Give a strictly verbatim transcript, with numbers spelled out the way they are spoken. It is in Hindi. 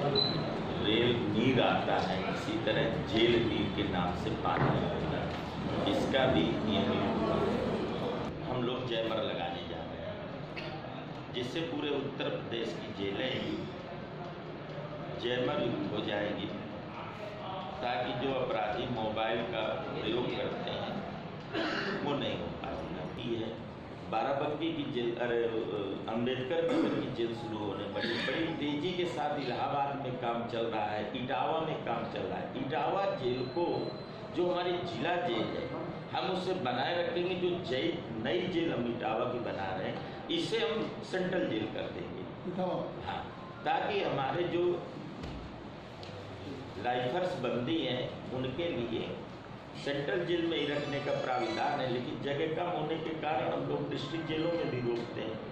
रेल नीर आता है, इसी तरह जेल नीर के नाम से पानी होता है। इसका भी नियमित हम लोग जैमर लगाने जा रहे हैं, जिससे पूरे उत्तर प्रदेश की जेलें जैमर युक्त हो जाएगी, ताकि जो अपराधी मोबाइल का प्रयोग करते हैं वो नहीं हो पाएगा। ये है बाराबंकी की जेल, अरे अम्बेडकर नगर की जेल शुरू होने बड़ी बड़ी तेजी के साथ इलाहाबाद में काम चल रहा है, इटावा में काम चल रहा है। इटावा जेल को, जो हमारी जिला जेल है, हम उससे बनाए रखेंगे। जो जेल नई जेल हम इटावा की बना रहे हैं, इसे हम सेंट्रल जेल कर देंगे। हाँ, ताकि हमारे जो लाइफर्स बंदी हैं उनके लिए सेंट्रल जेल में ही रखने का प्राविधान है, लेकिन जगह कम होने के कारण हम लोग डिस्ट्रिक्ट जेलों में भी रोकते हैं।